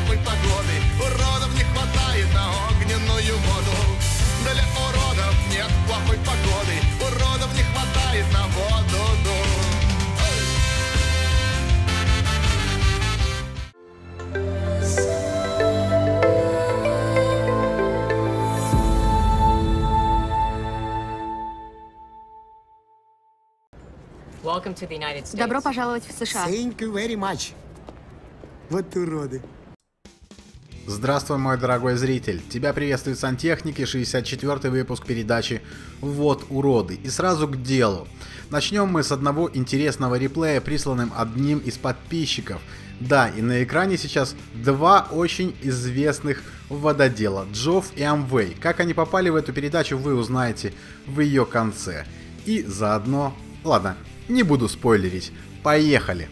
плохой погоды. Уродов не хватает на огненную воду. Для уродов нет плохой погоды. Уродов не хватает на воду. Добро пожаловать в США. Thank you very much. Вот уроды. Здравствуй, мой дорогой зритель. Тебя приветствует Сантехники, 64-й выпуск передачи «Вот уроды». И сразу к делу. Начнем мы с одного интересного реплея, присланным одним из подписчиков. Да, и на экране сейчас два очень известных вододела, Джофф и Амвей. Как они попали в эту передачу, вы узнаете в ее конце. И заодно... Ладно, не буду спойлерить. Поехали!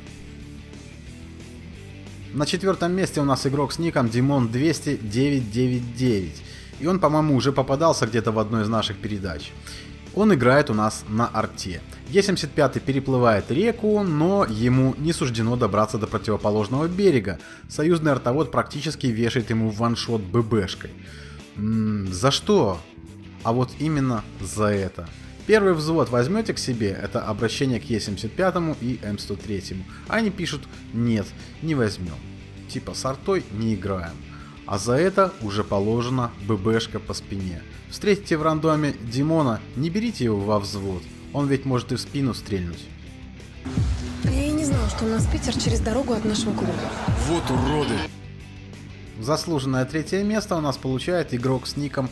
На четвертом месте у нас игрок с ником Dimon200999. И он, по-моему, уже попадался где-то в одной из наших передач. Он играет у нас на арте. Е75 переплывает реку, но ему не суждено добраться до противоположного берега. Союзный артовод практически вешает ему ваншот ББшкой. За что? А вот именно за это. Первый взвод возьмете к себе, это обращение к Е75 и М103. А они пишут: нет, не возьмем. Типа с артой не играем. А за это уже положена ББшка по спине. Встретите в рандоме Димона, не берите его во взвод. Он ведь может и в спину стрельнуть. Я и не знала, что у нас Питер через дорогу от нашего клуба. Вот уроды! Заслуженное третье место у нас получает игрок с ником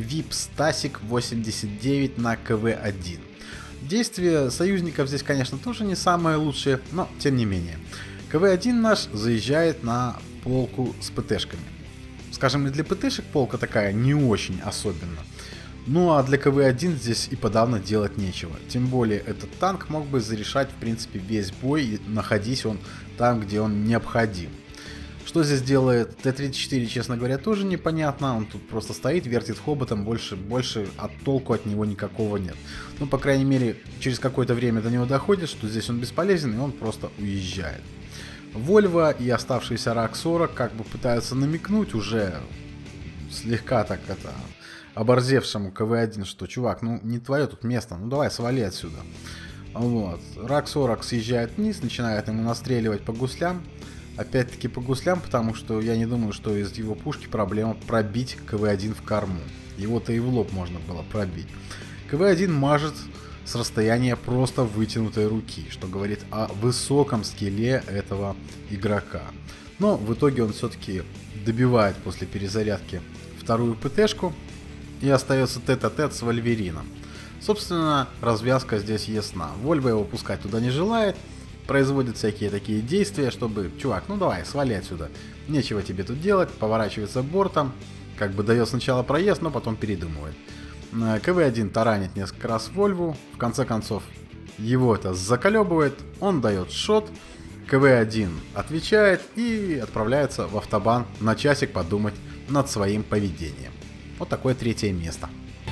VIPStasik89 на КВ-1. Действия союзников здесь, конечно, тоже не самые лучшие, но тем не менее. КВ-1 наш заезжает на полку с ПТшками. Скажем, и для ПТшек полка такая не очень особенно. Ну а для КВ-1 здесь и подавно делать нечего. Тем более этот танк мог бы зарешать в принципе весь бой, находясь он там, где он необходим. Что здесь делает Т-34, честно говоря, тоже непонятно. Он тут просто стоит, вертит хоботом, больше от толку от него никакого нет. Ну, по крайней мере, через какое-то время до него доходит, что здесь он бесполезен, и он просто уезжает. Вольво и оставшийся РАК-40 как бы пытаются намекнуть уже слегка так это оборзевшему КВ-1, что, чувак, ну не твое тут место, ну давай свали отсюда. Вот. РАК-40 съезжает вниз, начинает ему настреливать по гуслям. Опять-таки по гуслям, потому что я не думаю, что из его пушки проблема пробить КВ-1 в корму. Его-то и в лоб можно было пробить. КВ-1 мажет с расстояния просто вытянутой руки, что говорит о высоком скилле этого игрока. Но в итоге он все-таки добивает после перезарядки вторую ПТшку и остается тет-а-тет с Вольверином. Собственно, развязка здесь ясна. Вольво его пускать туда не желает. Производит всякие такие действия, чтобы, чувак, ну давай, свали отсюда. Нечего тебе тут делать, поворачивается бортом, как бы дает сначала проезд, но потом передумывает. КВ-1 таранит несколько раз Вольву, в конце концов его это заколебывает, он дает шот, КВ-1 отвечает и отправляется в автобан на часик подумать над своим поведением. Вот такое третье место.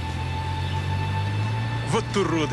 Вот уроды!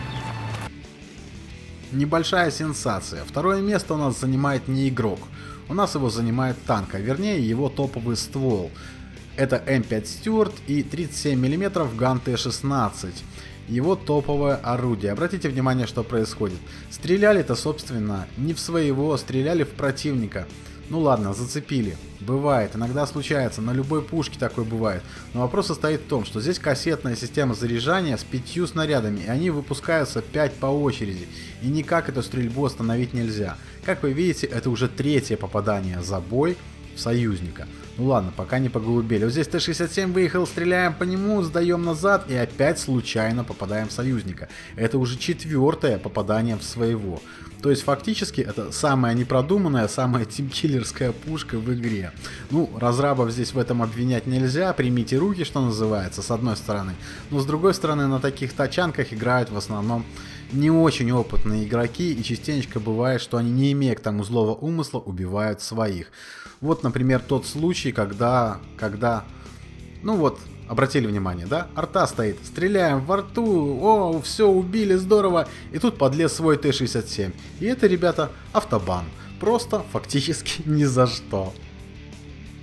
Небольшая сенсация. Второе место у нас занимает не игрок. У нас его занимает танк, а вернее его топовый ствол. Это М5 Стюарт и 37 мм Ган Т-16. Его топовое орудие. Обратите внимание, что происходит. Стреляли-то, собственно, не в своего, стреляли в противника. Ну ладно, зацепили. Бывает, иногда случается, на любой пушке такое бывает. Но вопрос состоит в том, что здесь кассетная система заряжания с 5 снарядами, и они выпускаются 5 по очереди. И никак эту стрельбу остановить нельзя. Как вы видите, это уже третье попадание за бой в союзника. Ну ладно, пока не поголубели. Вот здесь Т-67 выехал, стреляем по нему, сдаем назад и опять случайно попадаем в союзника. Это уже четвертое попадание в своего. То есть фактически это самая непродуманная, самая тимкиллерская пушка в игре. Ну, разрабов здесь в этом обвинять нельзя, примите руки, что называется, с одной стороны. Но с другой стороны, на таких тачанках играют в основном не очень опытные игроки, и частенько бывает, что они, не имея к тому злого умысла, убивают своих. Вот, например, тот случай, когда ну вот, обратили внимание, да, арта стоит, стреляем во рту, о, все, убили, здорово, и тут подлез свой Т-67. И это, ребята, автобан. Просто, фактически, ни за что.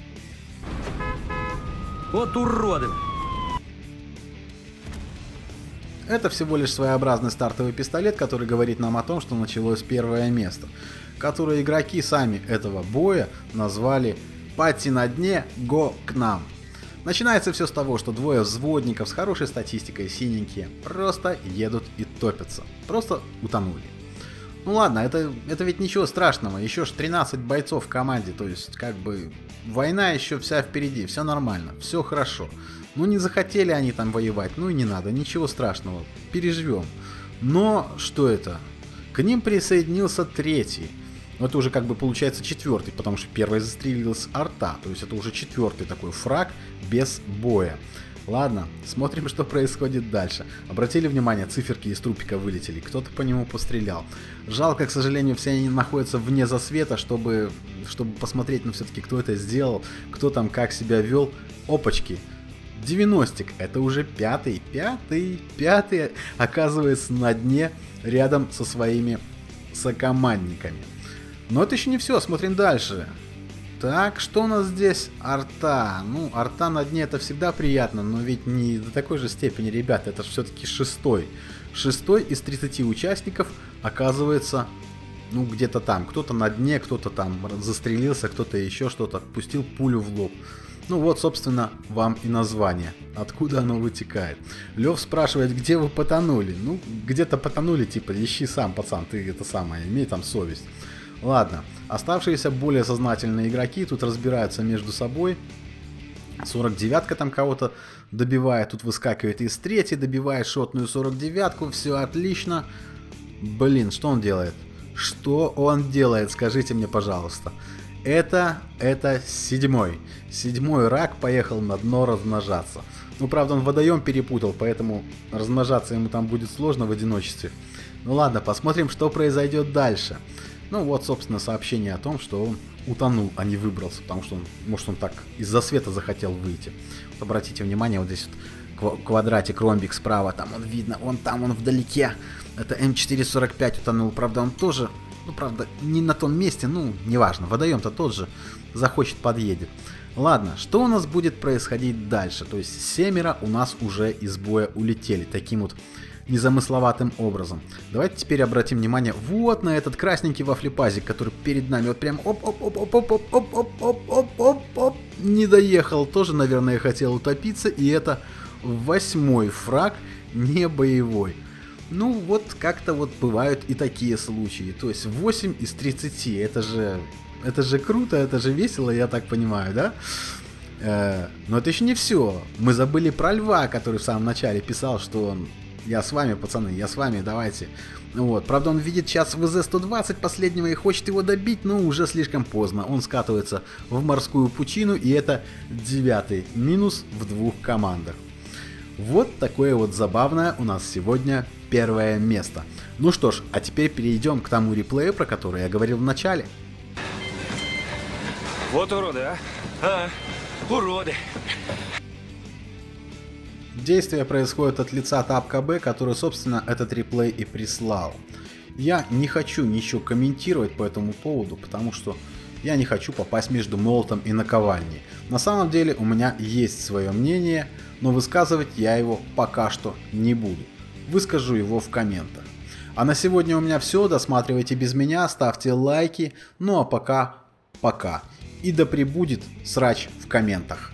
Вот уроды! Это всего лишь своеобразный стартовый пистолет, который говорит нам о том, что началось первое место, которое игроки сами этого боя назвали «Пати на дне, го к нам». Начинается все с того, что двое взводников с хорошей статистикой, синенькие, просто едут и топятся. Просто утонули. Ну ладно, это ведь ничего страшного, еще ж 13 бойцов в команде, то есть как бы война еще вся впереди, все нормально, все хорошо. Ну не захотели они там воевать, ну и не надо, ничего страшного, переживем. Но что это? К ним присоединился третий. Это уже как бы получается четвертый, потому что первый застрелил с арта, то есть это уже четвертый такой фраг без боя. Ладно, смотрим, что происходит дальше. Обратили внимание, циферки из трупика вылетели, кто-то по нему пострелял. Жалко, к сожалению, все они находятся вне засвета, чтобы посмотреть, ну все-таки кто это сделал, кто там как себя вел. Опачки. 90-ик, это уже пятый, оказывается на дне рядом со своими сокомандниками. Но это еще не все, смотрим дальше. Так, что у нас здесь? Арта. Ну, арта на дне это всегда приятно, но ведь не до такой же степени, ребята, это же все-таки шестой. Шестой из 30 участников оказывается, ну, где-то там. Кто-то на дне, кто-то там застрелился, кто-то еще что-то, пустил пулю в лоб. Ну вот, собственно, вам и название. Откуда оно вытекает. Лев спрашивает, где вы потонули? Ну, где-то потонули, типа, ищи сам, пацан, ты это самое, имей там совесть. Ладно, оставшиеся более сознательные игроки тут разбираются между собой. 49-ка там кого-то добивает, тут выскакивает из третьей, добивает шотную 49-ку, все отлично. Блин, что он делает? Что он делает, скажите мне, пожалуйста. Это седьмой. Седьмой рак поехал на дно размножаться. Ну, правда, он водоем перепутал, поэтому размножаться ему там будет сложно в одиночестве. Ну ладно, посмотрим, что произойдет дальше. Ну вот, собственно, сообщение о том, что он утонул, а не выбрался, потому что он, может, он так из-за света захотел выйти. Вот обратите внимание, вот здесь вот квадратик, ромбик справа, там он видно, он там, он вдалеке. Это М445 утонул, правда, он тоже, ну, правда, не на том месте, ну, неважно, водоем-то тот же, захочет, подъедет. Ладно, что у нас будет происходить дальше? То есть 7 у нас уже из боя улетели, таким вот незамысловатым образом. Давайте теперь обратим внимание вот на этот красненький вафлепазик, который перед нами вот прям оп-оп-оп-оп-оп-оп-оп-оп-оп-оп не доехал, тоже, наверное, хотел утопиться, и это 8-й фраг, не боевой. Ну вот как-то вот бывают и такие случаи, то есть 8 из 30, это же круто, это же весело, я так понимаю, да? Но это еще не все, мы забыли про Льва, который в самом начале писал, что я с вами, пацаны, я с вами, давайте. Вот. Правда, он видит сейчас ВЗ-120 последнего и хочет его добить, но уже слишком поздно. Он скатывается в морскую пучину, и это 9-й минус в 2 командах. Вот такое вот забавное у нас сегодня первое место. Ну что ж, а теперь перейдем к тому реплею, про который я говорил в начале. Вот уроды, а? А, уроды. Действие происходит от лица Тапка Б, который, собственно, этот реплей и прислал. Я не хочу ничего комментировать по этому поводу, потому что я не хочу попасть между молотом и наковальней. На самом деле у меня есть свое мнение, но высказывать я его пока что не буду. Выскажу его в комментах. А на сегодня у меня все, досматривайте без меня, ставьте лайки, ну а пока. И да пребудет срач в комментах.